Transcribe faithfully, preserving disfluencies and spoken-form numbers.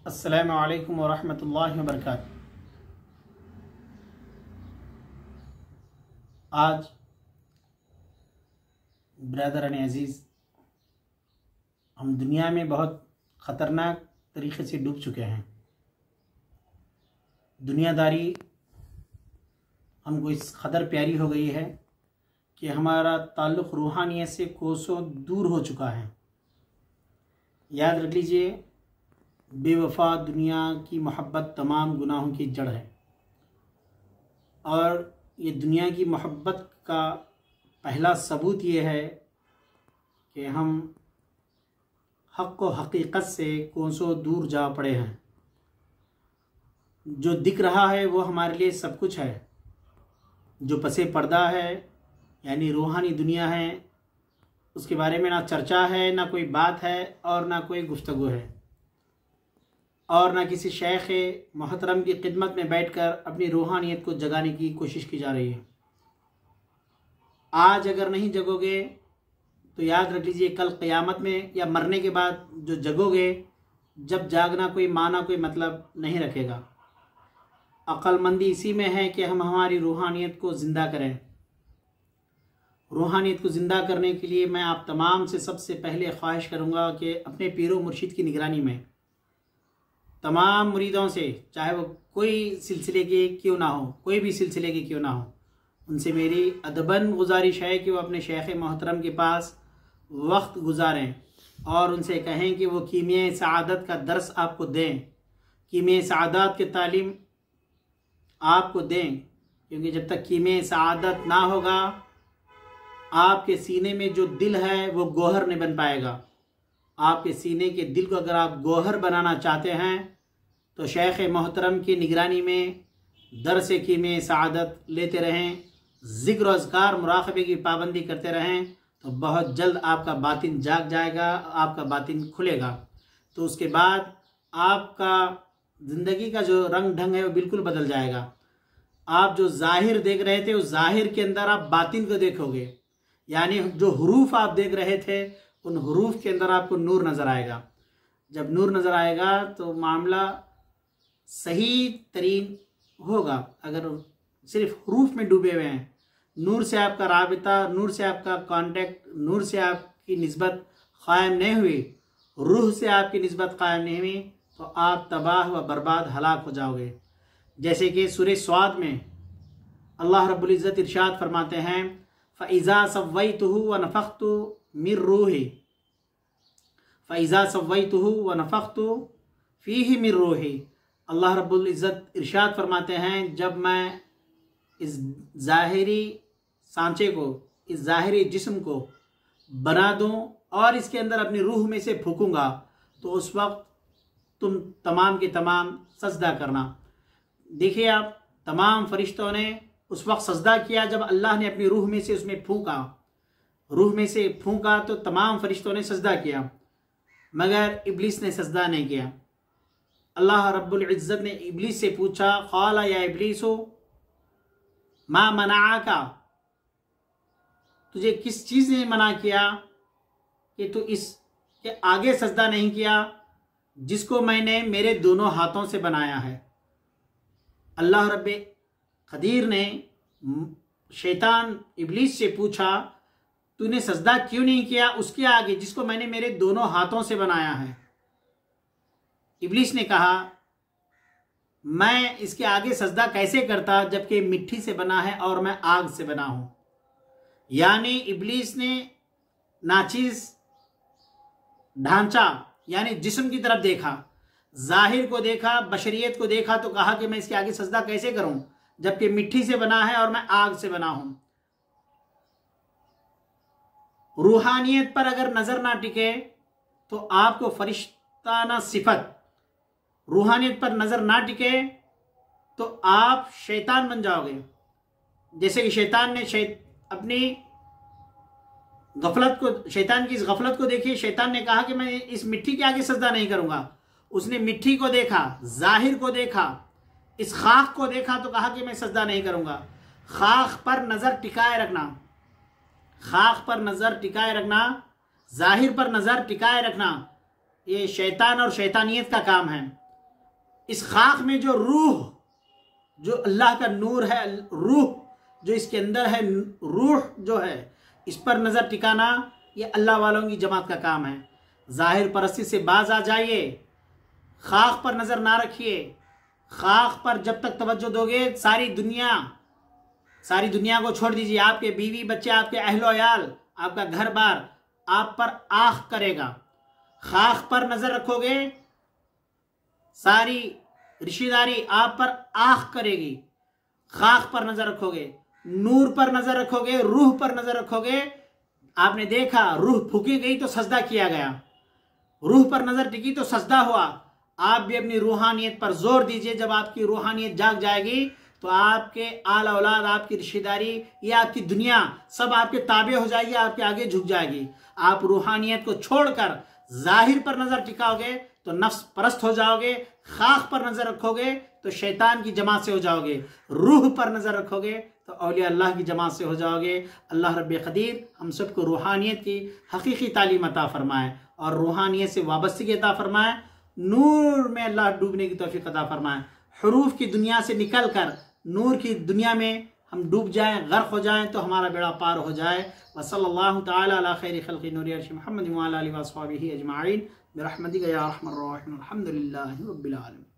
अस्सलामु अलैकुम वरहमतुल्लाहि वबरकातुहू। आज ब्रदर एंड अजीज़, हम दुनिया में बहुत ख़तरनाक तरीक़े से डूब चुके हैं। दुनियादारी हमको इस कदर प्यारी हो गई है कि हमारा ताल्लुक़ रूहानियत से कोसों दूर हो चुका है। याद रख लीजिए, बेवफा दुनिया की मोहब्बत तमाम गुनाहों की जड़ है, और ये दुनिया की मोहब्बत का पहला सबूत ये है कि हम हक़ व हकीकत से कोसों दूर जा पड़े हैं। जो दिख रहा है वो हमारे लिए सब कुछ है, जो पसे पर्दा है यानी रूहानी दुनिया है, उसके बारे में ना चर्चा है, ना कोई बात है, और ना कोई गुफ्तगू है, और ना किसी शेख मोहतरम की खिदमत में बैठकर अपनी रूहानियत को जगाने की कोशिश की जा रही है। आज अगर नहीं जगोगे तो याद रख लीजिए, कल क़यामत में या मरने के बाद जो जगोगे, जब जागना कोई माना कोई मतलब नहीं रखेगा। अक्लमंदी इसी में है कि हम हमारी रूहानियत को ज़िंदा करें। रूहानियत को ज़िंदा करने के लिए मैं आप तमाम से सबसे पहले ख्वाहिश करूँगा कि अपने पीरो मुर्शिद की निगरानी में तमाम मुरीदों से, चाहे वो कोई सिलसिले के क्यों ना हो, कोई भी सिलसिले के क्यों ना हो, उनसे मेरी अदबन गुजारिश है कि वो अपने शेख मोहतरम के पास वक्त गुजारें और उनसे कहें कि वो कीमिया सआदत का दर्स आपको दें, कीमिया सआदत की तालीम आपको दें। क्योंकि जब तक कीमिया सआदत ना होगा, आपके सीने में जो दिल है वो गोहर नहीं बन पाएगा। आपके सीने के दिल को अगर आप गोहर बनाना चाहते हैं तो शेख मोहतरम की निगरानी में दर्स कीमिया सआदत लेते रहें, ज़िक्र अज़कार मुराक़बे की पाबंदी करते रहें, तो बहुत जल्द आपका बातिन जाग जाएगा, आपका बातिन खुलेगा। तो उसके बाद आपका ज़िंदगी का जो रंग ढंग है वो बिल्कुल बदल जाएगा। आप जो ज़ाहिर देख रहे थे उस ज़ाहिर के अंदर आप बातिन को देखोगे, यानी जो हुरूफ आप देख रहे थे उन हुरूफ के अंदर आपको नूर नज़र आएगा। जब नूर नज़र आएगा तो मामला सही तरीन होगा। अगर सिर्फ हुरूफ में डूबे हुए हैं, नूर से आपका राबिता, नूर से आपका कांटेक्ट, नूर से आपकी निस्बत कायम नहीं हुई, रूह से आपकी निस्बत कायम नहीं हुई, तो आप तबाह व बर्बाद हलाक हो जाओगे। जैसे कि सूरह स्वाद में अल्लाह रब्बुल इज़्ज़त इरशाद फरमाते हैं, फ़इज़ा सव्वैतुहु व नफ़ख्तु मिर रूही, फ़इज़ा सव्वैतुहु व नफ़ख्तु फ़ीही मिर रूही। अल्लाह रब्बुल इज़्ज़त इरशाद फरमाते हैं, जब मैं इस ज़ाहिरी सांचे को, इस ज़ाहिरी जिस्म को बना दूं और इसके अंदर अपनी रूह में से फूकूंगा, तो उस वक्त तुम तमाम के तमाम सजदा करना। देखिए, आप तमाम फरिश्तों ने उस वक्त सजदा किया जब अल्लाह ने अपनी रूह में से उसमें फूका, रूह में से फूका तो तमाम फरिश्तों ने सजदा किया, मगर इब्लीस ने सजदा नहीं किया। अल्लाह रब्बुल इज़्ज़त ने इब्लीस से पूछा, क़ाला या इब्लीसो मा मनाअका, तुझे किस चीज़ ने मना किया कि तू इसके आगे सजदा नहीं किया जिसको मैंने मेरे दोनों हाथों से बनाया है। अल्लाह रब्बे क़दीर ने शैतान इब्लीस से पूछा, तूने सजदा क्यों नहीं किया उसके आगे जिसको मैंने मेरे दोनों हाथों से बनाया है। इब्लीस ने कहा, मैं इसके आगे सजदा कैसे करता जबकि मिट्टी से बना है और मैं आग से बना हूं। यानी इब्लीस ने नाचीज ढांचा यानी जिस्म की तरफ देखा, जाहिर को देखा, बशरियत को देखा, तो कहा कि मैं इसके आगे सजदा कैसे करूं जबकि मिट्टी से बना है और मैं आग से बना हूं। रूहानियत पर अगर नजर ना टिके तो आपको फरिश्ताना सिफत, रूहानियत पर नजर ना टिके तो आप शैतान बन जाओगे। जैसे कि शैतान ने शै, अपनी गफलत को, शैतान की इस गफलत को देखिए, शैतान ने कहा कि मैं इस मिट्टी के आगे सजदा नहीं करूंगा। उसने मिट्टी को देखा, जाहिर को देखा, इस खाक को देखा तो कहा कि मैं सजदा नहीं करूंगा। खाक पर नजर टिकाए रखना, खाक पर नजर टिकाए रखना, जाहिर पर नजर टिकाए रखना, ये शैतान और शैतानियत का काम है। इस खाक में जो रूह, जो अल्लाह का नूर है, रूह जो इसके अंदर है, रूह जो है, इस पर नज़र टिकाना ये अल्लाह वालों की जमात का काम है। जाहिर परस्ती से बाज आ जाइए, खाक पर नज़र ना रखिए। खाक पर जब तक तवज्जो दोगे सारी दुनिया सारी दुनिया को छोड़ दीजिए। आपके बीवी बच्चे, आपके अहलो अयाल, आपका घर बार आप पर आख करेगा। खाक पर नज़र रखोगे सारी रिश्तेदारी आप पर आख करेगी। खाक पर नज़र रखोगे, नूर पर नज़र रखोगे, रूह पर नज़र रखोगे। आपने देखा रूह फूकी गई तो सजदा किया गया, रूह पर नज़र टिकी तो सजदा हुआ। आप भी अपनी रूहानियत पर जोर दीजिए। जब आपकी रूहानियत जाग जाएगी तो आपके आल औलाद, आपकी रिश्तेदारी, या आपकी दुनिया सब आपके ताबे हो जाएगी, आपके आगे झुक जाएगी। आप रूहानियत को छोड़कर जाहिर पर नज़र टिकाओगे तो नफ्स परस्त हो जाओगे। खाक पर नज़र रखोगे तो शैतान की जमात से हो जाओगे। रूह पर नज़र रखोगे तो औलिया अल्लाह की जमात से हो जाओगे। अल्लाह रब्बे क़दीर हम सबको रूहानियत की हकीकी तालीम अता फरमाए और रूहानियत से वाबस्तगी अता फरमाए। नूर में अल्लाह डूबने की तौफीक अता फरमाए। हुरूफ की दुनिया से निकल कर नूर की दुनिया में हम डूब जाएं, गर्क हो जाएं तो हमारा बेड़ा पार हो जाए। वसल्लल्लाहु तआला अला खैरि खल्क़ि नूरी अर्श मुहम्मद व अला आलिहि व अस्हाबिहि अजमाइन बिरहमतिका या अरहमर राहिमीन। अल्हम्दुलिल्लाहि रब्बिल आलमीन।